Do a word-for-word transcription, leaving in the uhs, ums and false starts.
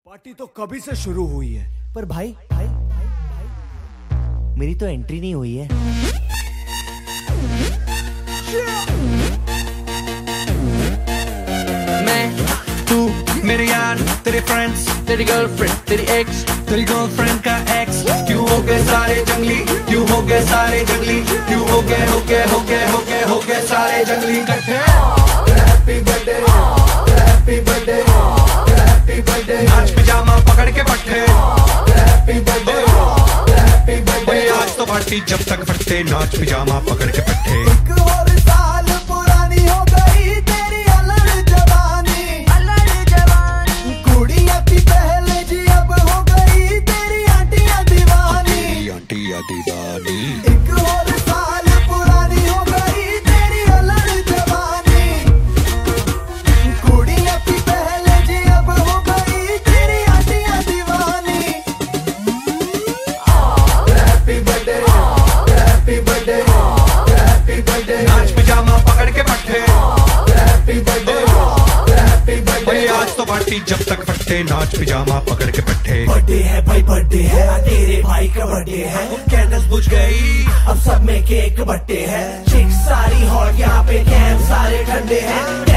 Party तो कभी से शुरू हुई है। पर भाई भाई भाई भाई मेरी तो एंट्री नहीं हुई है। मैं तू मेरे यार तेरे फ्रेंड्स तेरी गर्लफ्रेंड तेरी एक्स तेरी गर्लफ्रेंड का एक्स क्यों हो गए सारे जंगली क्यों हो गए सारे जंगली क्यों हो गए हो गए हो गए हो गए हो गए सारे जंगली इकट्ठे। Happy birthday happy birthday happy birthday आज पिजामा पकड़ के पट्टे। हैप्पी बर्थडे हैप्पी बर्थडे आज तो पार्टी जब तक फटते नाच पिजामा पकड़ के पट्टे। एक और साल पुरानी हो गई तेरी अलग जवानी अलग जवानी कुड़िया की पहले जी अब हो गई तेरी आंटियां दीवानी आंटियां दीवानी। एक और साल पुरानी हो गई तेरी अलग जवानी कुड़िया की पहले जी अब हो गई तेरी आंटियां दीवानी। Happy birthday happy birthday happy birthday नाच पिजामा पकड़ के पट्टे। हैप्पी बर्थडे हैप्पी बर्थडे आज तो पार्टी जब तक फटते नाच पिजामा पकड़ के पट्टे। बर्थडे है भाई बर्थडे है तेरे भाई का बर्थडे है कैंडल्स बुझ गई अब सब में केक बट्टे है चिक सारी हॉट यहाँ पे कैंप सारे ठंडे हैं।